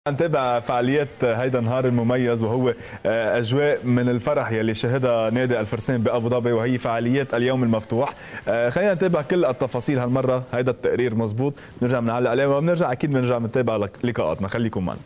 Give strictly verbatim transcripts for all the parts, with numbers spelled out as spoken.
نتابع فعاليات هيدا النهار المميز وهو اجواء من الفرح يلي شهدها نادي الفرسان بابو ظبي، وهي فعاليات اليوم المفتوح. خلينا نتابع كل التفاصيل هالمره. هيدا التقرير مزبوط، بنرجع بنعلق عليه وبنرجع اكيد بنرجع بنتابع لقاءاتنا. خليكم معنا.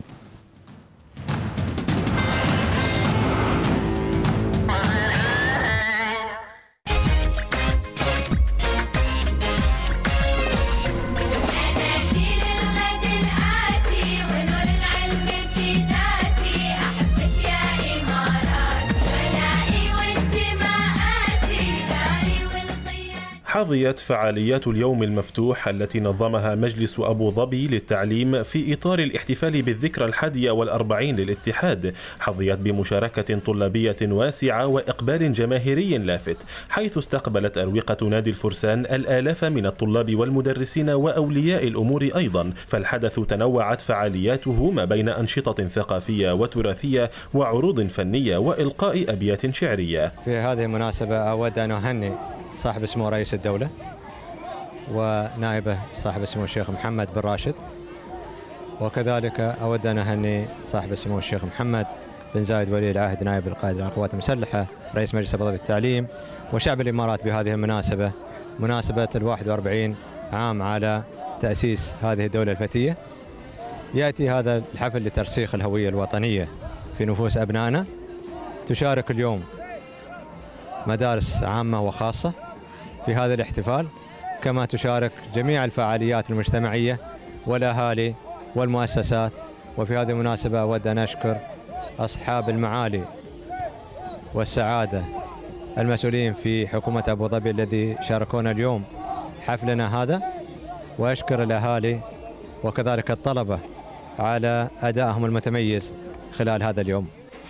حظيت فعاليات اليوم المفتوح التي نظمها مجلس أبو ظبي للتعليم في إطار الاحتفال بالذكرى الحادية والأربعين للاتحاد، حظيت بمشاركة طلابية واسعة وإقبال جماهيري لافت، حيث استقبلت أروقة نادي الفرسان الآلاف من الطلاب والمدرسين وأولياء الأمور أيضا. فالحدث تنوعت فعالياته ما بين أنشطة ثقافية وتراثية وعروض فنية وإلقاء أبيات شعرية. في هذه المناسبة أود أن أهنئ صاحب سمو رئيس الدولة ونائبه صاحب سمو الشيخ محمد بن راشد، وكذلك أود أن أهني صاحب سمو الشيخ محمد بن زايد ولي العهد نائب القائد القوات المسلحة رئيس مجلس أبو ظبي للتعليم وشعب الإمارات بهذه المناسبة، مناسبة الواحد وأربعين عام على تأسيس هذه الدولة الفتية. يأتي هذا الحفل لترسيخ الهوية الوطنية في نفوس أبنائنا. تشارك اليوم مدارس عامة وخاصة في هذا الاحتفال، كما تشارك جميع الفعاليات المجتمعية والأهالي والمؤسسات. وفي هذه المناسبة أود أن أشكر أصحاب المعالي والسعادة المسؤولين في حكومة أبو ظبي الذي شاركونا اليوم حفلنا هذا، وأشكر الأهالي وكذلك الطلبة على أدائهم المتميز خلال هذا اليوم.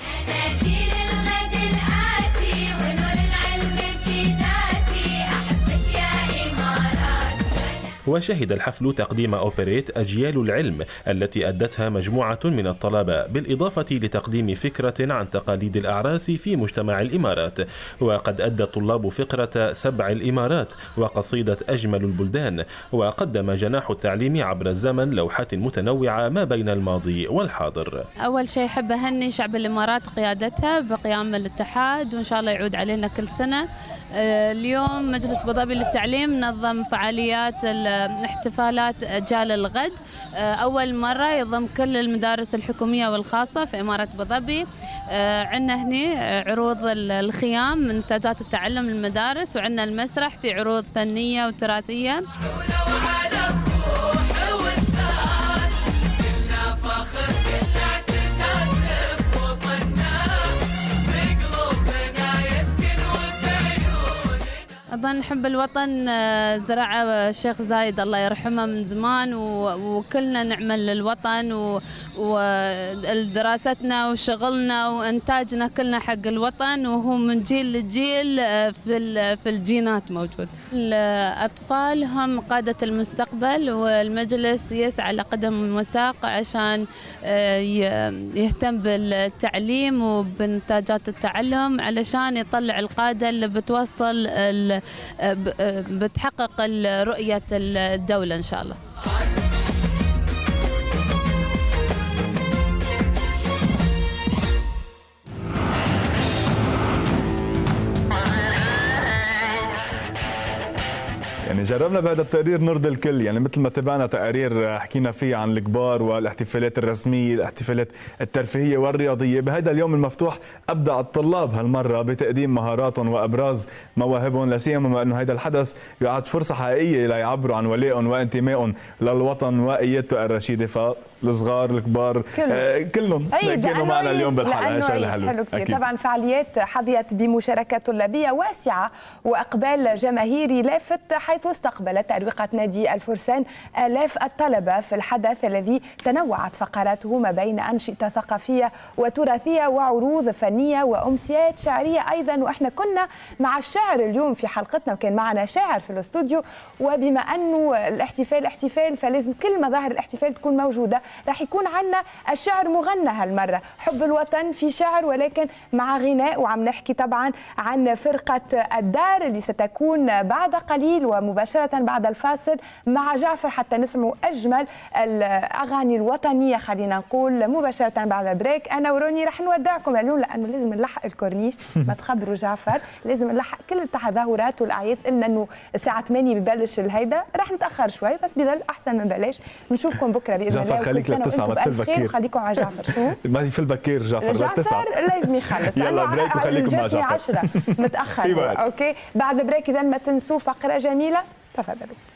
وشهد الحفل تقديم أوبريت أجيال العلم التي أدتها مجموعة من الطلبة، بالإضافة لتقديم فكرة عن تقاليد الأعراس في مجتمع الإمارات. وقد أدى الطلاب فقرة سبع الإمارات وقصيدة أجمل البلدان. وقدم جناح التعليم عبر الزمن لوحات متنوعة ما بين الماضي والحاضر. أول شيء حب أهني شعب الإمارات وقيادتها بقيام الاتحاد، وإن شاء الله يعود علينا كل سنة. اليوم مجلس أبو ظبي للتعليم نظم فعاليات احتفالات أجيال الغد، أول مرة يضم كل المدارس الحكومية والخاصة في إمارة أبو ظبي. عندنا هنا عروض الخيام من إنتاجات التعلم للمدارس، وعندنا المسرح في عروض فنية وتراثية. أظن حب الوطن زرعه الشيخ زايد الله يرحمه من زمان، وكلنا نعمل للوطن، ودراستنا وشغلنا وإنتاجنا كلنا حق الوطن، وهو من جيل لجيل في في الجينات موجود. الأطفال هم قادة المستقبل، والمجلس يسعى لقدم وساق عشان يهتم بالتعليم وبإنتاجات التعلم علشان يطلع القادة اللي بتوصل بتحقق رؤية الدولة إن شاء الله. يعني جربنا بهذا التقرير نرضي الكل، يعني مثل ما تابعنا تقارير حكينا فيه عن الكبار والاحتفالات الرسمية، الاحتفالات الترفيهية والرياضية. بهذا اليوم المفتوح أبدع الطلاب هالمرة بتقديم مهاراتهم وأبراز مواهبهم، لا سيما بما أنه هذا الحدث يعد فرصة حقيقية ليعبروا عن ولائهم وانتمائهم للوطن وقيادته الرشيدة. فالصغار الكبار كلهم, كلهم كانوا معنا اليوم بالحلقة. شغله حلو, حلو كثير. طبعا فعاليات حظيت بمشاركة طلابية واسعة وإقبال جماهيري لافت، حيث استقبلت أروقة نادي الفرسان آلاف الطلبة في الحدث الذي تنوعت فقراته ما بين أنشطة ثقافية وتراثية وعروض فنية وأمسيات شعرية أيضا. وإحنا كنا مع الشاعر اليوم في حلقتنا، وكان معنا شاعر في الاستوديو. وبما أنه الاحتفال احتفال فلازم كل مظاهر الاحتفال تكون موجودة. راح يكون عندنا الشعر مغنى هالمره، حب الوطن في شعر ولكن مع غناء، وعم نحكي طبعا عن فرقه الدار اللي ستكون بعد قليل ومباشره بعد الفاصل مع جعفر حتى نسمعوا اجمل الاغاني الوطنيه خلينا نقول مباشره بعد البريك. انا وروني راح نودعكم اليوم لانه لازم نلحق الكورنيش، ما تخبروا جعفر، لازم نلحق كل التظاهرات والاعياد. قلنا انه الساعه ثمانية ببلش الهيدا، راح نتاخر شوي بس بضل احسن من بلاش. نشوفكم بكره باذن الله. جعفر خليك للتسعه ما تصير بكير، خليكم على جعفر. شو؟ ما في البكير جعفر للتسعه، جعفر لازم يخلص يلا بريك وخليكم مع جعفر عشرة متاخر. اوكي بعد بريك اذا ما تنسوا فقره جميله، تفضلوا.